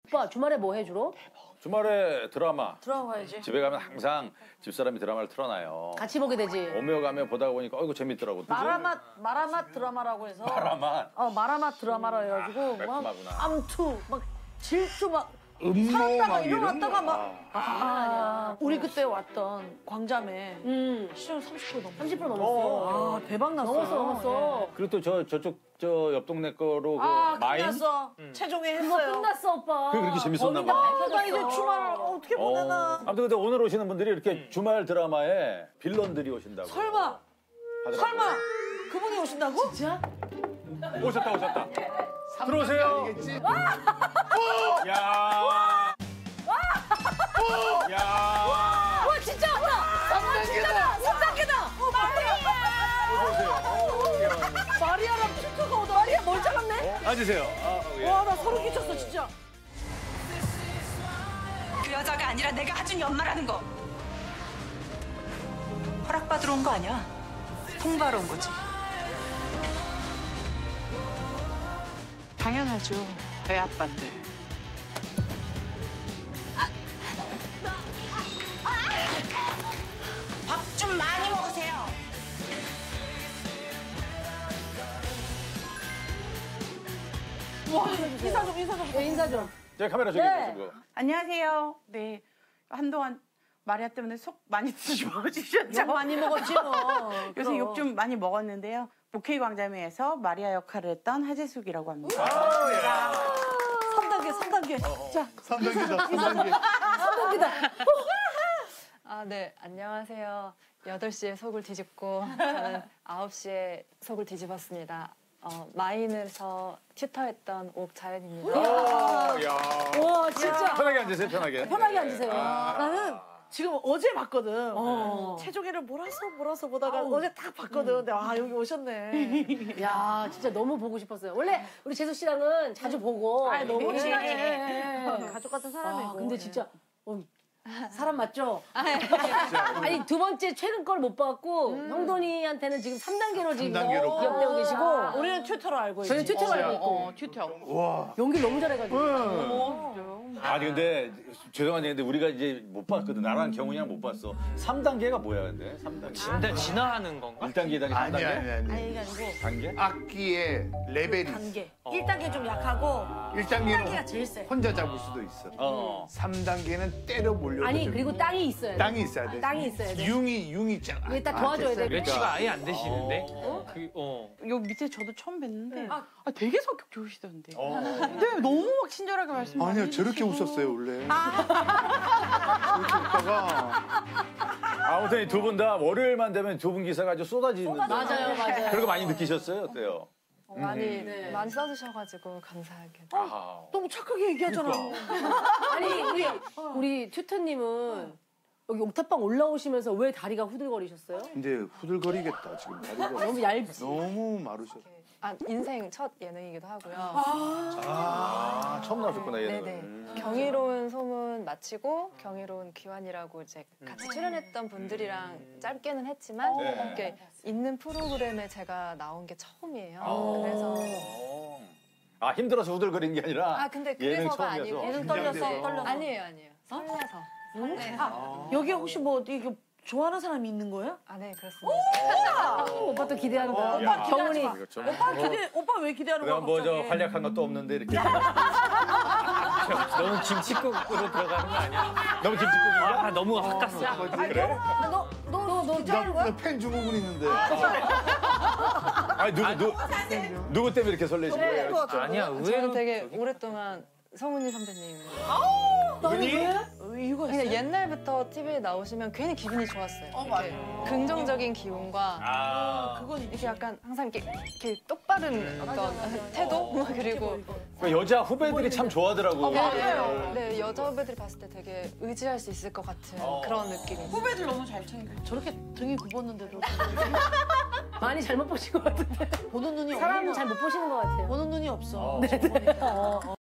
오빠 주말에 뭐 해 주로? 주말에 드라마. 드라마 봐야지. 집에 가면 항상 집사람이 드라마를 틀어놔요. 같이 보게 되지. 오며 가며 보다 보니까 어이구 재밌더라고. 마라맛 드라마라고 해서. 마라맛. 마라맛 드라마라 해가지고 막 매콤하구나. 암투 막 질투 막 음모 살았다가 막 이런 일어났다가 거. 막 우리 그때 왔던 광자매 시청 30% 넘었어. 30% 넘었어. 대박 났어. 넘었어. 그리고 또 저쪽 저 옆 동네 거로 그 마인. 끝났어. 최종에 그거 했어요. 끝났어 오빠. 그게 그렇게 재밌었나 봐. 나 이제 주말을 어떻게 보내나. 아무튼 근데 오늘 오시는 분들이 이렇게 주말 드라마에 빌런들이 오신다고. 설마 그분이 오신다고? 진짜? 오셨다. 들어오세요. 야. 야. 와 진짜 오빠. 진짜다. 3단계다. 마리아랑 튜터가 오다. 마리아 뭘 잡았네? 앉으세요. 와 나 소름 끼쳤어 진짜. 그 여자가 아니라 내가 하준 연마라는 거. 허락받으러 온 거 아니야. 통보하러 온 거지. 당연하죠. 애 아빠인데. 밥 좀 많이 먹으세요. 와 인사 좀. 인사 좀. 제 카메라 저기 보시고. 안녕하세요. 네. 한동안 마리아 때문에 속 많이 뒤집어지셨죠? 욕 많이 먹었지 뭐. 요새 욕 좀 많이 먹었는데요. 복희 광자매에서 마리아 역할을 했던 하재숙이라고 합니다. 3단계. 자, 3단계다, 3단계. 3단계다. 네. 안녕하세요. 8시에 속을 뒤집고 저는 9시에 속을 뒤집었습니다. 마인에서 튜터했던 옥자연입니다. 와 진짜. 편하게 앉으세요, 편하게. 편하게 앉으세요. 나는 지금 어제 봤거든. 최종애를 몰아서 보다가 어제 딱 봤거든. 근데 여기 오셨네. 야 진짜 너무 보고 싶었어요. 원래 우리 재수 씨랑은 자주 보고. 너무 예. 친하네. 가족 같은 사람이고. 근데 진짜 사람 맞죠? 아니 두 번째 최근 걸 못 봤고 형돈이한테는 지금 3단계로 지금 3단계로. 기억되고 계시고 우리는 튜터로 알고 있지. 저희는 튜터로 알고 있고 튜터. 와. 연기 너무 잘해가지고. 아니 근데 죄송한데 근데 우리가 이제 못 봤거든. 나랑 경훈이랑 못 봤어. 3단계가 뭐야 근데? 3단계. 진짜 진화하는 건가? 1단계, 2단계, 3단계? 아니. 아니 이게 아니고 단계? 악기의 레벨이 단계. 1단계 좀 약하고 3단계가 1단계는 제일 세. 혼자 잡을 수도 있어. 3단계는 때려 몰려. 아니 그리고 땅이 있어야 돼. 땅이 있어야 돼. 땅이 있어야 돼. 융이 있잖아. 이게 딱 도와줘야 돼. 매치가 아예 안 되시는데? 요 밑에 저도 처음 뵀는데 되게 성격 좋으시던데. 네, 너무 막 친절하게 말씀 많이 아니요, 해주시고. 저렇게 웃었어요, 원래. 저렇게 웃다가. 아무튼 두 분 다 월요일만 되면 두 분 기사가 아주 쏟아지는데. 맞아요. 그런 거 많이 느끼셨어요? 어때요? 많이 써주셔가지고 감사하게. 너무 착하게 얘기하잖아. 아니 우리 튜터님은 여기 옥탑방 올라오시면서 왜 다리가 후들거리셨어요? 이제 후들거리겠다, 지금. 다리가. 너무 얇지. 너무 마르셨어. 인생 첫 예능이기도 하고요. 처음 나오셨구나, 얘는. 네네. 경이로운 소문 마치고 경이로운 귀환이라고 이제 같이 출연했던 분들이랑 짧게는 했지만 이렇게 있는 프로그램에 제가 나온 게 처음이에요. 그래서 힘들어서 후들거린 게 아니라. 근데 예능 그래서가 처음이어서. 아니고 얘는 떨렸어. 아니에요. 설레서. 네. 여기 혹시 뭐 이거 좋아하는 사람이 있는 거야? 네 그렇습니다. 오빠 또 기대한다. 오빠 경훈이. 이거 좀. 오빠 왜 기대하는 거야? 그럼 뭐저 갑자기? 활약한 것도 없는데 이렇게. 너무 김치국으로 들어가는 거 아니야? 너무 김치국인가? 너무 확 갔어. 그래? 너 기대하는 거야? 나팬 증후군 있는데. 아니 누구 때문에 이렇게 설레신 거예요? 진짜? 아니야, 저는 의외로 되게 오랫동안 성훈이 선배님. 이유가 그냥 있어요? 옛날부터 TV에 나오시면 괜히 기분이 좋았어요. 이렇게 긍정적인 기운과 그건 이렇게 약간 항상 이렇게 똑바른 어떤 태도 그리고 그 여자 후배들이 참 좋아하더라고. 네, 여자 후배들이 봤을 때 되게 의지할 수 있을 것 같은 그런 느낌이. 후배들 너무 잘 챙겨. 저렇게 등이 굽었는데도 많이 잘못 보신 것 같은데. 보는 눈이 사람 없는 잘 못 보시는 것 같아요. 보는 눈이 없어.